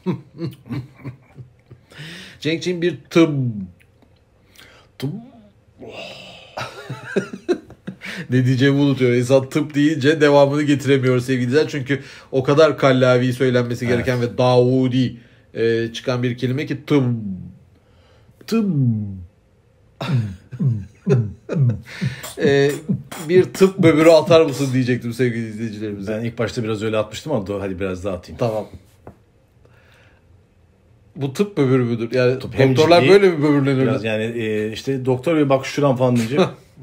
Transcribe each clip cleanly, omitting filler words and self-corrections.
Cenk'ciğim bir tıp. Ne diyeceğimi unutuyor. İnsan tıp deyince devamını getiremiyor sevgili izleyiciler. Çünkü o kadar kallavi söylenmesi gereken ve Davudi çıkan bir kelime ki tıp. Bir tıp böbürü atar mısın diyecektim sevgili izleyicilerimize. Ben ilk başta biraz öyle atmıştım ama hadi biraz daha atayım. Tamam. Bu tıp böbürü müdür? Yani tıp, doktorlar ciddi, böyle mi böbürlenirler? Biraz yani işte doktor bey bak şuran falan diyecek.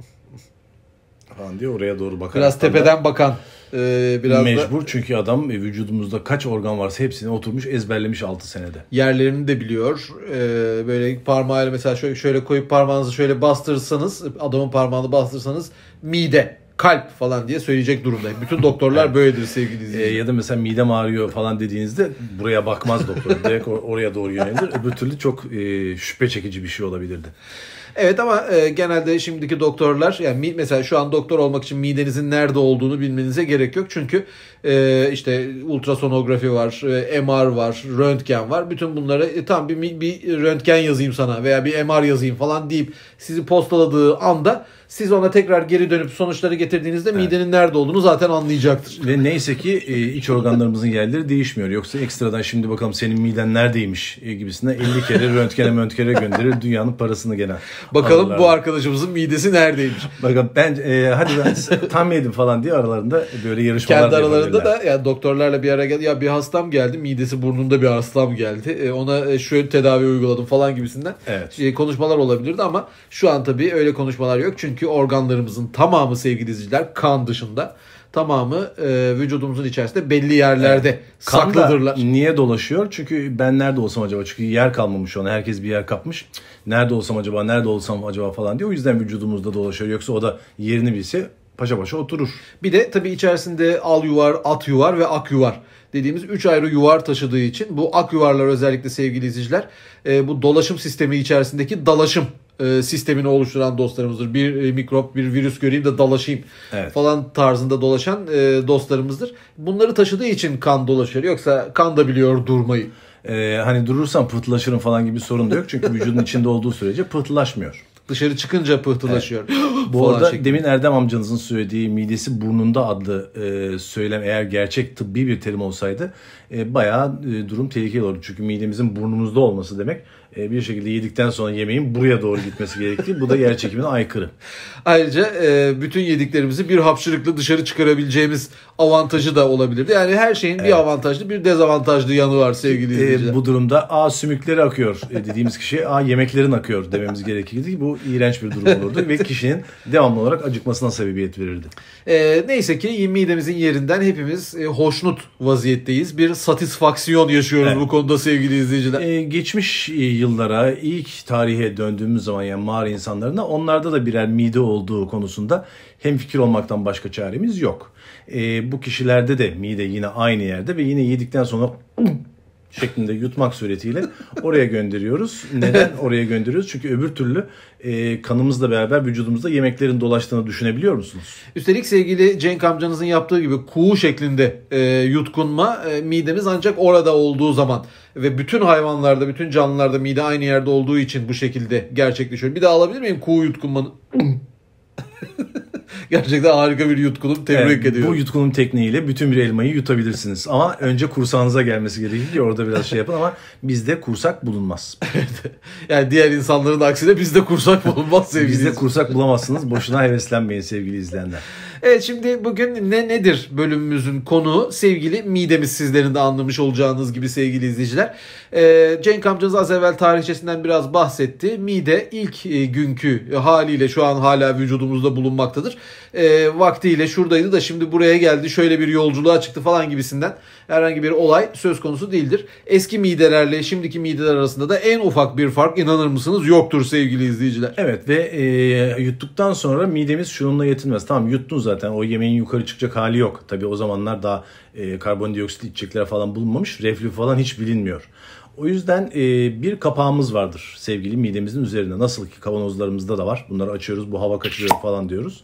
falan diye oraya doğru bakar. Biraz tepeden bakan. Biraz mecbur çünkü adam vücudumuzda kaç organ varsa hepsini oturmuş ezberlemiş 6 senede. Yerlerini de biliyor. Böyle parmağıyla mesela şöyle koyup parmağınızı şöyle bastırırsanız, adamın parmağını bastırsanız mide, kalp falan diye söyleyecek durumda. Bütün doktorlar böyledir sevgili izleyiciler. Ya da mesela midem ağrıyor falan dediğinizde buraya bakmaz doktor. Direkt oraya doğru yönelir. Öbür türlü çok şüphe çekici bir şey olabilirdi. Evet ama genelde şimdiki doktorlar yani mesela şu an doktor olmak için midenizin nerede olduğunu bilmenize gerek yok. Çünkü işte ultrasonografi var, MR var, röntgen var. Bütün bunları tam bir röntgen yazayım sana veya bir MR yazayım falan deyip sizi postaladığı anda siz ona tekrar geri dönüp sonuçları getirdiğinizde midenin nerede olduğunu zaten anlayacaktır. Ve neyse ki iç organlarımızın yerleri değişmiyor. Yoksa ekstradan şimdi bakalım senin miden neredeymiş gibisinden 50 kere röntgene gönderir dünyanın parasını gene. Bakalım alırlar. Bu arkadaşımızın midesi neredeymiş? Bakın ben hadi ben tam yedim falan diye aralarında böyle yarışmalar kendi aralarında da yani doktorlarla bir ara geldi. Ya bir hastam geldi, midesi burnunda bir hastam geldi. Ona şöyle tedavi uyguladım falan gibisinden. Evet. Konuşmalar olabilirdi ama şu an tabii öyle konuşmalar yok. Çünkü organlarımızın tamamı sevgili izleyiciler kan dışında tamamı vücudumuzun içerisinde belli yerlerde saklıdırlar. Niye dolaşıyor? Çünkü ben nerede olsam acaba? Çünkü yer kalmamış ona. Herkes bir yer kapmış. Nerede olsam acaba falan diye. O yüzden vücudumuzda dolaşıyor. Yoksa o da yerini bilse paşa paşa oturur. Bir de tabii içerisinde al yuvar, at yuvar ve ak yuvar dediğimiz 3 ayrı yuvar taşıdığı için bu ak yuvarlar özellikle sevgili izleyiciler bu dolaşım sistemi içerisindeki dalaşım sistemini oluşturan dostlarımızdır. Bir mikrop, bir virüs göreyim de dalaşayım falan tarzında dolaşan dostlarımızdır. Bunları taşıdığı için kan dolaşıyor. Yoksa kan da biliyor durmayı. Hani durursam pıhtılaşırım falan gibi bir sorun da yok. Çünkü vücudun içinde olduğu sürece pıhtılaşmıyor. Dışarı çıkınca pıhtılaşıyor. Evet. Bu arada demin Erdem amcanızın söylediği midesi burnunda adlı söylem eğer gerçek tıbbi bir terim olsaydı bayağı durum tehlikeli olurdu. Çünkü midemizin burnumuzda olması demek bir şekilde yedikten sonra yemeğin buraya doğru gitmesi gerektiği. Bu da yer çekimine aykırı. Ayrıca bütün yediklerimizi bir hapşırıkla dışarı çıkarabileceğimiz avantajı da olabilirdi. Yani her şeyin bir avantajlı bir dezavantajlı yanı var sevgili izleyiciler. Bu durumda sümükleri akıyor dediğimiz kişiye yemeklerin akıyor dememiz gerekirdi. Bu iğrenç bir durum olurdu ve kişinin devamlı olarak acıkmasına sebebiyet verirdi. Neyse ki midemizin yerinden hepimiz hoşnut vaziyetteyiz. Bir satisfaksiyon yaşıyoruz bu konuda sevgili izleyiciler. Geçmiş yıllara, ilk tarihe döndüğümüz zaman yani mağara insanlarına onlarda da birer mide olduğu konusunda hemfikir olmaktan başka çaremiz yok. Bu kişilerde de mide yine aynı yerde ve yine yedikten sonra şeklinde yutmak suretiyle oraya gönderiyoruz. Neden oraya gönderiyoruz? Çünkü öbür türlü kanımızla beraber vücudumuzda yemeklerin dolaştığını düşünebiliyor musunuz? Üstelik sevgili Cenk amcanızın yaptığı gibi kuğu şeklinde yutkunma midemiz ancak orada olduğu zaman ve bütün hayvanlarda, bütün canlılarda mide aynı yerde olduğu için bu şekilde gerçekleşiyor. Bir daha alabilir miyim kuğu yutkunmanı? Gerçekten harika bir yutkunum. Tebrik ediyorum. Bu yutkunum tekniğiyle bütün bir elmayı yutabilirsiniz. Ama önce kursağınıza gelmesi gerekir ki orada biraz yapın ama bizde kursak bulunmaz. Yani diğer insanların aksine bizde kursak bulunmaz sevgili bizde kursak bulamazsınız. Boşuna heveslenmeyin sevgili izleyenler. Evet şimdi bugün nedir bölümümüzün konuğu sevgili midemiz sizlerin de anlamış olacağınız gibi sevgili izleyiciler. Cenk amcanız az evvel tarihçesinden biraz bahsetti. Mide ilk günkü haliyle şu an hala vücudumuzda bulunmaktadır. Vaktiyle şuradaydı da şimdi buraya geldi şöyle bir yolculuğa çıktı falan gibisinden herhangi bir olay söz konusu değildir. Eski midelerle şimdiki mideler arasında da en ufak bir fark inanır mısınız yoktur sevgili izleyiciler. Evet ve yuttuktan sonra midemiz şununla yetinmez. Tamam yuttun zaten o yemeğin yukarı çıkacak hali yok. Tabii o zamanlar daha karbondioksit içecekler falan bulunmamış. Reflü falan hiç bilinmiyor. O yüzden bir kapağımız vardır sevgili midemizin üzerinde. Nasıl ki kavanozlarımızda da var. Bunları açıyoruz bu hava kaçırıyor falan diyoruz.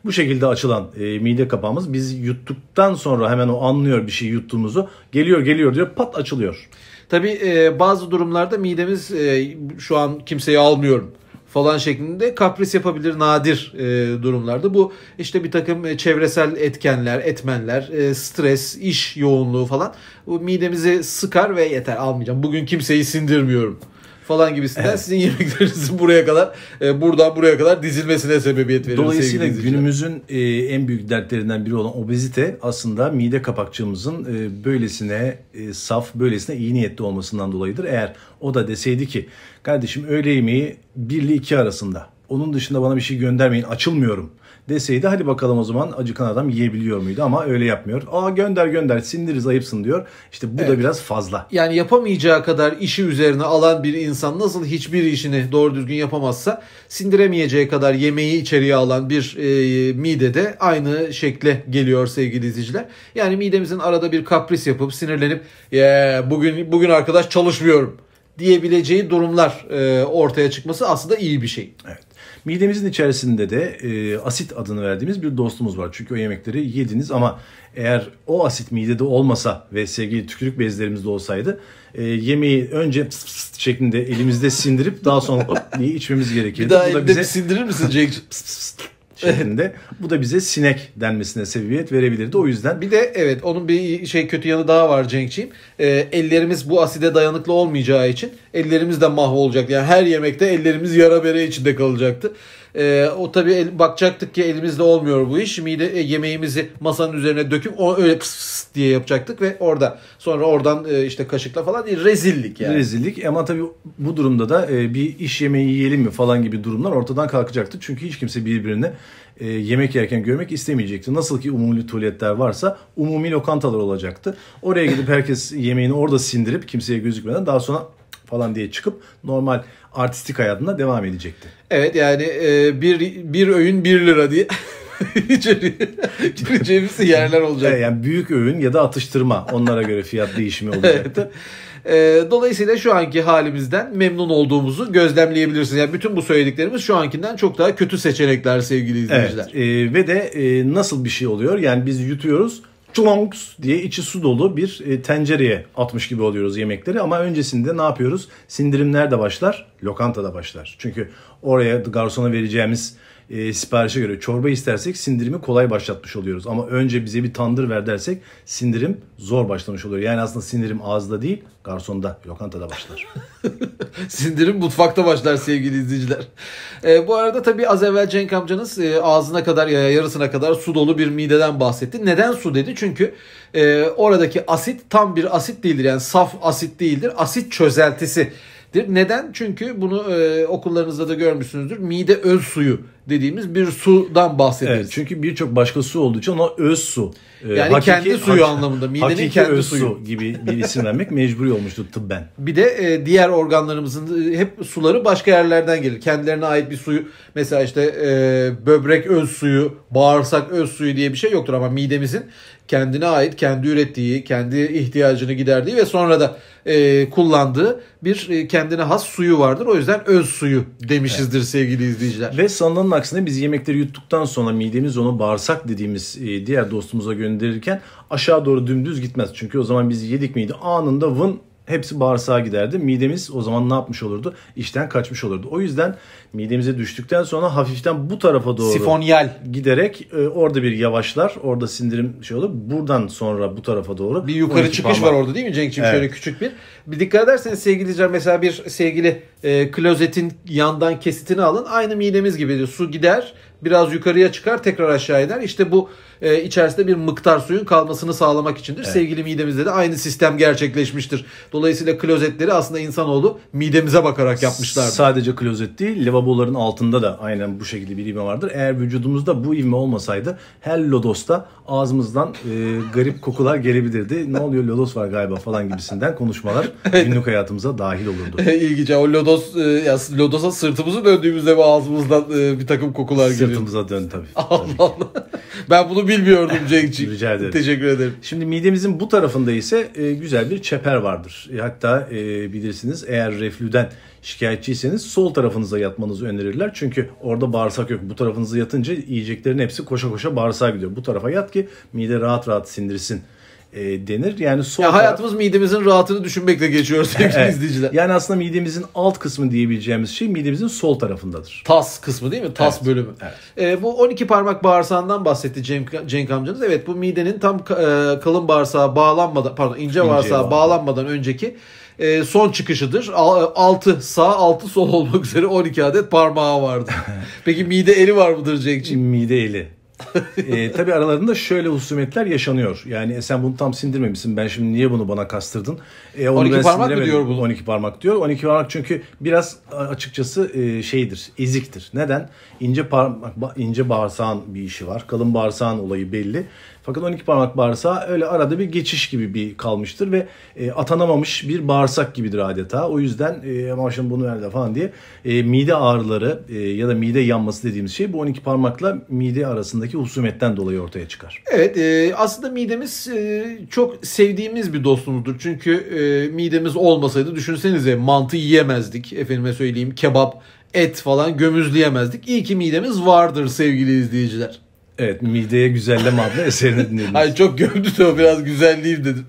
Bu şekilde açılan mide kapağımız biz yuttuktan sonra hemen o anlıyor bir şey yuttuğumuzu. Geliyor diyor, pat açılıyor. Tabii bazı durumlarda midemiz şu an kimseyi almıyorum falan şeklinde kapris yapabilir nadir durumlarda. Bu işte bir takım çevresel etkenler, etmenler, stres, iş yoğunluğu falan bu midemizi sıkar ve yeter almayacağım. Bugün kimseyi sindirmiyorum falan gibisinden evet. Sizin yemeklerinizin buraya kadar buradan buraya kadar dizilmesine sebebiyet veriyor. Dolayısıyla günümüzün en büyük dertlerinden biri olan obezite aslında mide kapakçığımızın böylesine saf, böylesine iyi niyetli olmasından dolayıdır. Eğer o da deseydi ki kardeşim öğle yemeği 1 ile 2 arasında, onun dışında bana bir şey göndermeyin, açılmıyorum deseydi hadi bakalım o zaman acıkan adam yiyebiliyor muydu, ama öyle yapmıyor. Gönder sindiririz, ayıpsın diyor. İşte bu da biraz fazla. Yani yapamayacağı kadar işi üzerine alan bir insan nasıl hiçbir işini doğru düzgün yapamazsa sindiremeyeceği kadar yemeği içeriye alan bir mide de aynı şekle geliyor sevgili izleyiciler. Yani midemizin arada bir kapris yapıp sinirlenip bugün arkadaş çalışmıyorum diyebileceği durumlar ortaya çıkması aslında iyi bir şey. Evet. Midemizin içerisinde de asit adını verdiğimiz bir dostumuz var. Çünkü o yemekleri yediniz ama eğer o asit midede olmasa ve sevgili tükürük bezlerimizde olsaydı yemeği önce pıs pıs şeklinde elimizde sindirip daha sonra diye içmemiz gerekirdi. Bir daha elinde sindirir misin Cenk? Şeklinde. Bu da bize sinek denmesine sebebiyet verebilirdi. O yüzden. Bir de evet onun bir kötü yanı daha var Cenk'ciğim. Ellerimiz bu aside dayanıklı olmayacağı için ellerimiz de mahvolacak. Yani her yemekte ellerimiz yara bere içinde kalacaktı. O tabii bakacaktık ki elimizde olmuyor bu iş. Yemeğimizi masanın üzerine döküp öyle pıs diye yapacaktık ve oradan işte kaşıkla falan rezillik yani. Rezillik ama tabii bu durumda da bir iş yemeği yiyelim mi falan gibi durumlar ortadan kalkacaktı. Çünkü hiç kimse birbirini yemek yerken görmek istemeyecekti. Nasıl ki umumi tuvaletler varsa umumi lokantalar olacaktı. Oraya gidip herkes yemeğini orada sindirip kimseye gözükmeden daha sonra falan diye çıkıp normal artistik hayatına devam edecekti. Evet yani bir öğün 1 lira diye gireceğimiz yerler olacak. Yani büyük öğün ya da atıştırma, onlara göre fiyat değişimi olacaktı. Dolayısıyla şu anki halimizden memnun olduğumuzu gözlemleyebilirsiniz. Yani bütün bu söylediklerimiz şu ankinden çok daha kötü seçenekler sevgili izleyiciler. Evet, ve de nasıl bir şey oluyor? Yani biz yutuyoruz. Çlonks diye içi su dolu bir tencereye atmış gibi oluyoruz yemekleri. Ama öncesinde ne yapıyoruz? Sindirim nerede başlar? Lokantada başlar. Çünkü oraya garsona vereceğimiz siparişe göre çorba istersek sindirimi kolay başlatmış oluyoruz. Ama önce bize bir tandır ver dersek sindirim zor başlamış oluyor. Yani aslında sindirim ağızda değil, garsonda, lokantada başlar. Sindirim mutfakta başlar sevgili izleyiciler. Bu arada tabii az evvel Cenk amcanız ağzına kadar ya yarısına kadar su dolu bir mideden bahsetti. Neden su dedi? Çünkü oradaki asit tam bir asit değildir. Yani saf asit değildir. Asit çözeltisi. Neden? Çünkü bunu okullarınızda da görmüşsünüzdür. Mide öz suyu dediğimiz bir sudan bahsederiz. Evet, çünkü birçok başka su olduğu için ona öz su. Yani kendi suyu anlamında. Midenin kendi öz suyu su gibi bir isim vermek mecburi olmuştu tıbben. Bir de diğer organlarımızın hep suları başka yerlerden gelir. Kendilerine ait bir suyu, mesela işte böbrek öz suyu, bağırsak öz suyu diye bir şey yoktur ama midemizin kendine ait, kendi ürettiği, kendi ihtiyacını giderdiği ve sonra da kullandığı bir kendine has suyu vardır. O yüzden öz suyu demişizdir sevgili izleyiciler. Ve sanılanın aksine biz yemekleri yuttuktan sonra midemiz onu bağırsak dediğimiz diğer dostumuza gönderirken aşağı doğru dümdüz gitmez. Çünkü o zaman biz yedik miydi anında vın hepsi bağırsağa giderdi. Midemiz o zaman ne yapmış olurdu? İşten kaçmış olurdu. O yüzden midemize düştükten sonra hafiften bu tarafa doğru sifonyal giderek orada bir yavaşlar. Orada sindirim olur. Buradan sonra bu tarafa doğru. Bir yukarı çıkış var orada değil mi Cenk'ciğim? Evet. Şöyle küçük bir. Bir dikkat ederseniz sevgili izleyiciler, mesela bir sevgili klozetin yandan kesitini alın. Aynı midemiz gibi su gider. Biraz yukarıya çıkar, tekrar aşağı iner. İşte bu içerisinde bir miktar suyun kalmasını sağlamak içindir. Evet. Sevgili midemizde de aynı sistem gerçekleşmiştir. Dolayısıyla klozetleri aslında insanoğlu midemize bakarak yapmışlardır. Sadece klozet değil, lavaboların altında da aynen bu şekilde bir ivme vardır. Eğer vücudumuzda bu ivme olmasaydı her lodosta ağzımızdan garip kokular gelebilirdi. Ne oluyor, lodos var galiba falan gibisinden konuşmalar günlük hayatımıza dahil olurdu. İlginç. O lodosa sırtımızı döndüğümüzde bu ağzımızdan bir takım kokular geliyor. Sırtımıza dön tabii. Allah Allah. Ben bunu bilmiyordum Cenk'ciğim. Rica ederim. Teşekkür ederim. Şimdi midemizin bu tarafında ise güzel bir çeper vardır. Hatta bilirsiniz, eğer reflüden şikayetçiyseniz sol tarafınıza yatmanızı önerirler. Çünkü orada bağırsak yok. Bu tarafınıza yatınca yiyeceklerin hepsi koşa koşa bağırsağa gidiyor. Bu tarafa yat ki mide rahat rahat sindirsin denir. Yani hayatımız midemizin rahatını düşünmekle geçiyor sevgili izleyiciler. Yani aslında midemizin alt kısmı diyebileceğimiz şey midemizin sol tarafındadır. Tas kısmı değil mi? Tas evet. bölümü. Evet. Bu 12 parmak bağırsağından bahsetti Cenk amcanız. Evet, bu midenin tam kalın bağırsağa bağlanmadan, ince bağırsağa bağlanmadan önceki son çıkışıdır. 6 sağ 6 sol olmak üzere 12 adet parmağı vardır. Peki mide eli var mıdır Cenk'ciğim? Mide eli. Tabii aralarında şöyle husumetler yaşanıyor. Yani sen bunu tam sindirmemişsin. Ben şimdi niye bunu bana kastırdın? 12 parmak mı diyor bunu? 12 parmak diyor. 12 parmak çünkü biraz açıkçası şeydir, eziktir. Neden? İnce bağırsağın bir işi var. Kalın bağırsağın olayı belli. Fakat 12 parmak bağırsağı öyle arada bir geçiş gibi bir kalmıştır ve atanamamış bir bağırsak gibidir adeta. O yüzden ama şimdi bunu nerede falan diye mide ağrıları ya da mide yanması dediğimiz şey bu 12 parmakla mide arasındaki husumetten dolayı ortaya çıkar. Evet, aslında midemiz çok sevdiğimiz bir dostumuzdur. Çünkü midemiz olmasaydı düşünsenize mantı yiyemezdik. Efendime söyleyeyim, kebap, et falan gömüzleyemezdik. İyi ki midemiz vardır sevgili izleyiciler. Evet, Mideye Güzelleme adlı eserini dinlediniz. Hayır, çok gömdü de o, biraz güzelleyeyim dedim.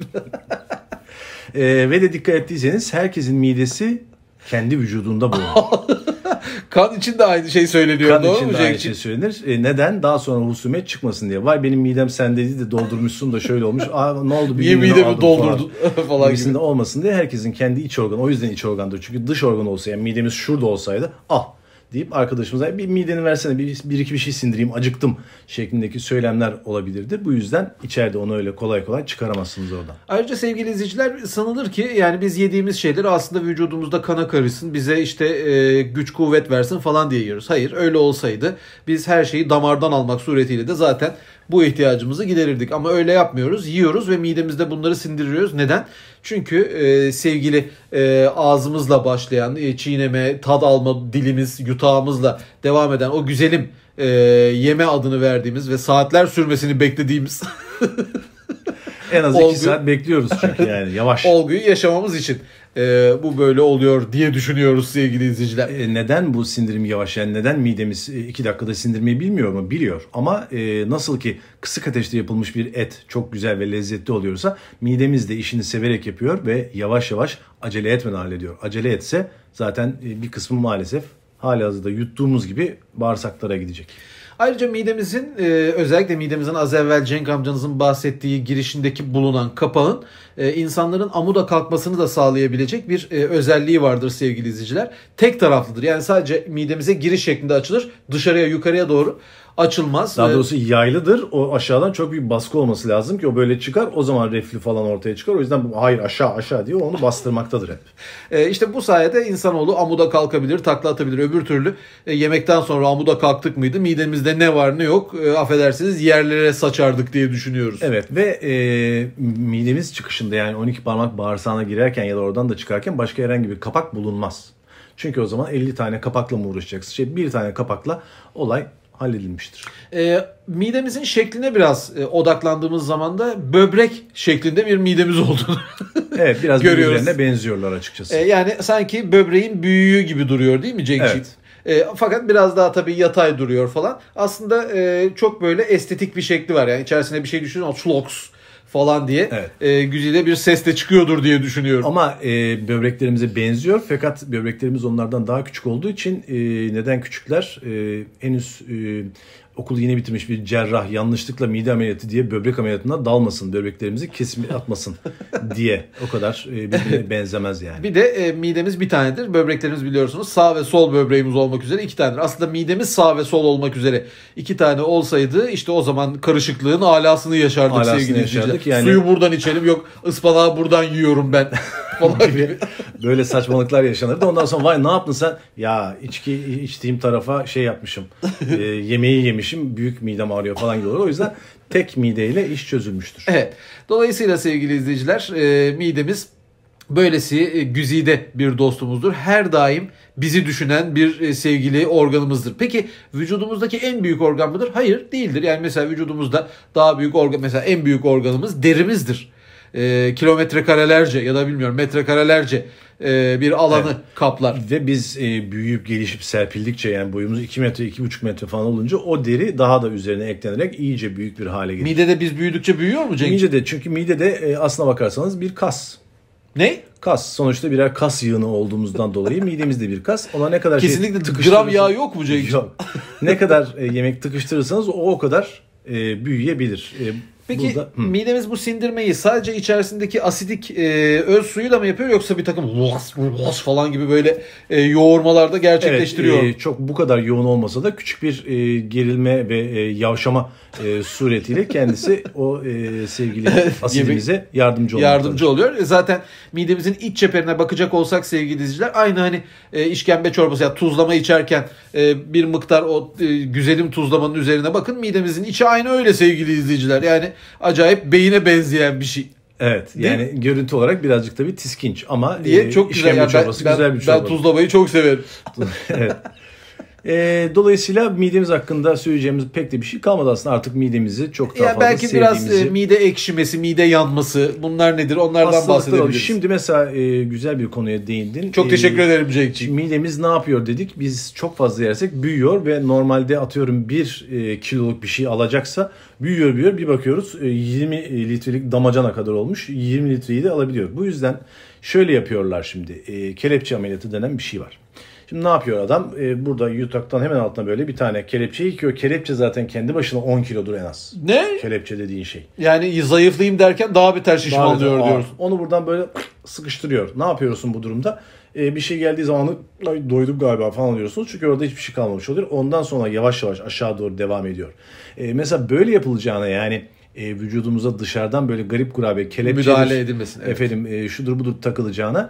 Ve de dikkat ettiyseniz herkesin midesi kendi vücudunda bulunur. Kan için de aynı şey söyleniyor. Kan için de aynı şey söylenir. Neden? Daha sonra husumet çıkmasın diye. Vay benim midem sendeydi de doldurmuşsun da şöyle olmuş. Ne oldu? Niye midemi doldurdun falan gibi. Olmasın diye herkesin kendi iç organı. O yüzden iç organdır. Çünkü dış organ olsa, yani midemiz şurada olsaydı deyip arkadaşımıza bir mideni versene, bir iki bir şey sindireyim, acıktım şeklindeki söylemler olabilirdi. Bu yüzden içeride onu öyle kolay kolay çıkaramazsınız oradan. Ayrıca sevgili izleyiciler, sanılır ki yani biz yediğimiz şeyleri aslında vücudumuzda kana karışsın, bize işte güç kuvvet versin falan diye yiyoruz. Hayır, öyle olsaydı biz her şeyi damardan almak suretiyle de zaten bu ihtiyacımızı giderirdik. Ama öyle yapmıyoruz. Yiyoruz ve midemizde bunları sindiriyoruz. Neden? Çünkü sevgili ağzımızla başlayan çiğneme, tad alma dilimiz, yutağımızla devam eden o güzelim yeme adını verdiğimiz ve saatler sürmesini beklediğimiz en az 2 saat bekliyoruz çünkü yani yavaş. Olguyu yaşamamız için bu böyle oluyor diye düşünüyoruz sevgili izleyiciler. Neden bu sindirim yavaş? Yani neden midemiz 2 dakikada sindirmeyi bilmiyor mu? Biliyor. Ama nasıl ki kısık ateşte yapılmış bir et çok güzel ve lezzetli oluyorsa midemiz de işini severek yapıyor ve yavaş yavaş acele etmeden hallediyor. Acele etse zaten bir kısmı maalesef halihazırda yuttuğumuz gibi bağırsaklara gidecek. Ayrıca midemizin özellikle midemizin az evvel Cenk amcanızın bahsettiği girişindeki bulunan kapağın insanların amuda kalkmasını da sağlayabilecek bir özelliği vardır sevgili izleyiciler. Tek taraflıdır. Yani sadece midemize giriş şeklinde açılır. Dışarıya yukarıya doğru açılmaz. Daha doğrusu yaylıdır. O aşağıdan çok büyük baskı olması lazım ki o böyle çıkar. O zaman reflü falan ortaya çıkar. O yüzden hayır aşağı diyor. Onu bastırmaktadır hep. İşte bu sayede insanoğlu amuda kalkabilir, takla atabilir. Öbür türlü yemekten sonra amuda kalktık mıydı? Midemizde ne var ne yok affedersiniz yerlere saçardık diye düşünüyoruz. Evet ve midemiz çıkışında yani 12 parmak bağırsağına girerken ya da oradan da çıkarken başka herhangi bir kapak bulunmaz. Çünkü o zaman 50 tane kapakla mı uğraşacaksın? Bir tane kapakla olay halledilmiştir. Midemizin şekline biraz odaklandığımız zaman da böbrek şeklinde bir midemiz olduğunu evet, biraz görüyoruz. Birbirlerine benziyorlar açıkçası. Yani sanki böbreğin büyüğü gibi duruyor değil mi Cenk'ciğim? Evet. Fakat biraz daha tabii yatay duruyor falan. Aslında çok böyle estetik bir şekli var. Yani içerisine bir şey düşünüyorsun, çloks falan diye güzide bir ses de çıkıyordur diye düşünüyorum. Ama böbreklerimize benziyor fakat böbreklerimiz onlardan daha küçük olduğu için neden küçükler? Henüz okulu yeni bitirmiş bir cerrah yanlışlıkla mide ameliyatı diye böbrek ameliyatına dalmasın, böbreklerimizi kesip atmasın diye. O kadar birbirine benzemez yani. Bir de midemiz bir tanedir. Böbreklerimiz biliyorsunuz sağ ve sol böbreğimiz olmak üzere 2 tanedir. Aslında midemiz sağ ve sol olmak üzere 2 tane olsaydı işte o zaman karışıklığın alasını yaşardık sevgili izleyiciler. Yani... Suyu buradan içelim, yok ıspanağı buradan yiyorum ben falan gibi. Böyle saçmalıklar yaşanırdı. Ondan sonra vay ne yaptın sen? Ya içki içtiğim tarafa şey yapmışım. Yemeği yemişim. Büyük midem ağrıyor falan gibi olur. O yüzden tek mideyle iş çözülmüştür. Evet. Dolayısıyla sevgili izleyiciler midemiz böylesi güzide bir dostumuzdur. Her daim bizi düşünen bir sevgili organımızdır. Peki vücudumuzdaki en büyük organ mıdır? Hayır, değildir. Yani mesela vücudumuzda daha büyük organ, mesela en büyük organımız derimizdir. Kilometre karelerce ya da bilmiyorum metrekarelerce bir alanı kaplar. Ve biz büyüyüp gelişip serpildikçe, yani boyumuz 2 metre 2,5 metre falan olunca o deri daha da üzerine eklenerek iyice büyük bir hale geliyor. Midede biz büyüdükçe büyüyor mu Cenk? Midede, çünkü midede aslına bakarsanız bir kas. Ne? Kas. Sonuçta birer kas yığını olduğumuzdan dolayı midemiz de bir kas. Ona ne kadar kesinlikle gram yağ yok mu Cenk? Yok. Ne kadar yemek tıkıştırırsanız o kadar büyüyebilir. Peki midemiz bu sindirmeyi sadece içerisindeki asidik öz suyuyla mı yapıyor, yoksa bir takım los falan gibi böyle yoğurmalarda gerçekleştiriyor? Evet, çok bu kadar yoğun olmasa da küçük bir gerilme ve yavşama suretiyle kendisi o sevgili asidimize yardımcı oluyor. Zaten midemizin iç çeperine bakacak olsak sevgili izleyiciler, aynı hani işkembe çorbası ya tuzlama içerken bir miktar o güzelim tuzlamanın üzerine bakın, midemizin içi aynı öyle sevgili izleyiciler. Yani acayip beyine benzeyen bir şey. Evet. Yani görüntü olarak birazcık tabii tiskinç ama diye çok güzel. Yani çorbası güzel bir çorba. Ben tuzlamayı çok severim. Evet. Dolayısıyla midemiz hakkında söyleyeceğimiz pek de bir şey kalmadı aslında. Artık midemizi çok daha fazla belki sevdiğimizi. Belki biraz mide ekşimesi, mide yanması, bunlar nedir? Onlardan bahsedebiliriz. Şimdi mesela güzel bir konuya değindin. Çok teşekkür ederim Cenk'ciğim. Midemiz ne yapıyor dedik. Biz çok fazla yersek büyüyor ve normalde atıyorum 1 kiloluk bir şey alacaksa büyüyor. Bir bakıyoruz 20 litrelik damacana kadar olmuş. 20 litreyi de alabiliyor. Bu yüzden şöyle yapıyorlar şimdi. Kelepçe ameliyatı denen bir şey var. Şimdi ne yapıyor adam? Burada yutaktan hemen altına böyle bir tane kelepçe yıkıyor. Kelepçe zaten kendi başına 10 kilodur en az. Ne? Kelepçe dediğin şey. Yani zayıflayayım derken daha beter şişmanlıyor diyoruz. Onu buradan böyle sıkıştırıyor. Ne yapıyorsun bu durumda? Bir şey geldiği zaman doydum galiba falan diyorsunuz. Çünkü orada hiçbir şey kalmamış oluyor. Ondan sonra yavaş yavaş aşağı doğru devam ediyor. Mesela böyle yapılacağına, yani vücudumuza dışarıdan böyle garip kurabe kelepçedir, müdahale edilmesin. Evet. Efendim şudur budur takılacağına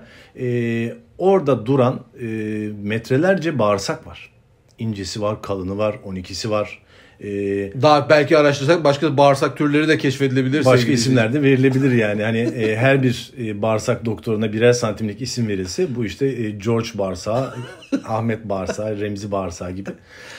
orada duran metrelerce bağırsak var. İncesi var, kalını var, 12'si var. Daha belki araştırsak başka bağırsak türleri de keşfedilebilir. Başka isimler de verilebilir yani. Hani her bir bağırsak doktoruna birer santimlik isim verilse bu işte George bağırsağı, Ahmet bağırsağı, Remzi bağırsağı gibi.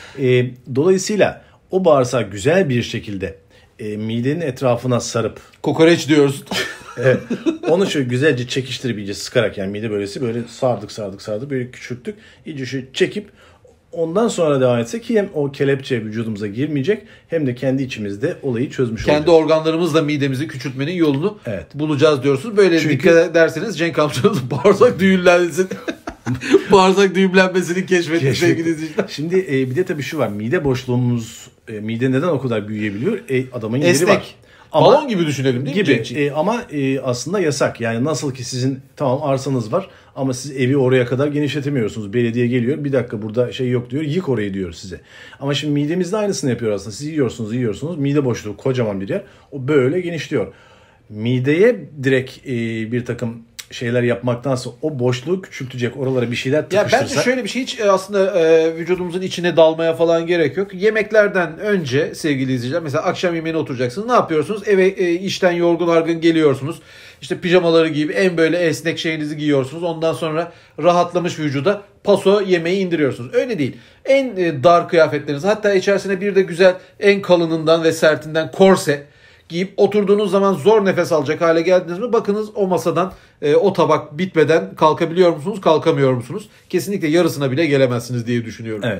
Dolayısıyla o bağırsağı güzel bir şekilde midenin etrafına sarıp kokoreç diyoruz. Evet. Onu şöyle güzelce çekiştirip iyice sıkarak, yani mide böylesi böyle sardık böyle küçülttük. İyice şöyle çekip ondan sonra devam etsek hem o kelepçe vücudumuza girmeyecek hem de kendi içimizde olayı çözmüş olacağız. Kendi organlarımızla midemizi küçültmenin yolunu bulacağız diyorsunuz. Böyle dikkat ederseniz Cenk amcanız bağırsak düğümlensin. Bağırsak düğümlenmesini keşfetti sevgili izleyiciler. Şimdi bir de tabii şu var. Mide boşluğumuz, mide neden o kadar büyüyebiliyor? Adamın yeri var. Ama, balon gibi düşünelim değil mi? Gibi. Ama aslında yasak. Yani nasıl ki sizin tamam arsanız var ama siz evi oraya kadar genişletemiyorsunuz. Belediye geliyor, bir dakika burada şey yok diyor, yık orayı diyor size. Ama şimdi midemizde aynısını yapıyor aslında. Siz yiyorsunuz. Mide boşluğu kocaman bir yer. O böyle genişliyor. Mideye direkt bir takım şeyler yapmaktansa o boşluğu küçültecek, oralara bir şeyler tıkıştırsak. Ya bence şöyle bir şey, hiç aslında vücudumuzun içine dalmaya falan gerek yok. Yemeklerden önce sevgili izleyiciler, mesela akşam yemeğine oturacaksınız. Ne yapıyorsunuz? Eve işten yorgun argın geliyorsunuz. İşte pijamaları giyip en böyle esnek şeyinizi giyiyorsunuz. Ondan sonra rahatlamış vücuda paso yemeği indiriyorsunuz. Öyle değil. En dar kıyafetleriniz, hatta içerisine bir de güzel en kalınından ve sertinden korse giyip oturduğunuz zaman zor nefes alacak hale geldiniz mi? Bakınız o masadan o tabak bitmeden kalkabiliyor musunuz, kalkamıyor musunuz? Kesinlikle yarısına bile gelemezsiniz diye düşünüyorum. Evet.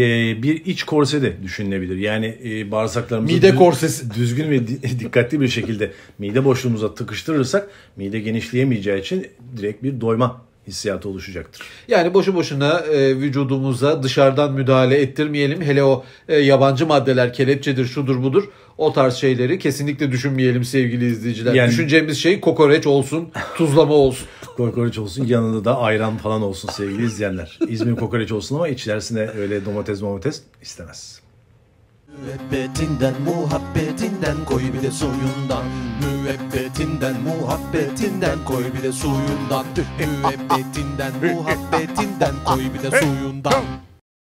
Bir iç korse de düşünülebilir. Yani bağırsaklarımızı mide korsesi düzgün ve dikkatli bir şekilde mide boşluğumuza tıkıştırırsak mide genişleyemeyeceği için direkt bir doyma hissiyatı oluşacaktır. Yani boşu boşuna vücudumuza dışarıdan müdahale ettirmeyelim. Hele o yabancı maddeler, kelepçedir, şudur budur, o tarz şeyleri kesinlikle düşünmeyelim sevgili izleyiciler. Yani, düşüneceğimiz şey kokoreç olsun, tuzlama olsun. Kokoreç olsun, yanında da ayran falan olsun sevgili izleyenler. İzmir kokoreç olsun ama içerisine öyle domates istemez. Müebbetinden muhabbetinden koy bir de suyundan. Müebbetinden muhabbetinden koy bir de suyundan. Müebbetinden muhabbetinden koy bir de suyundan.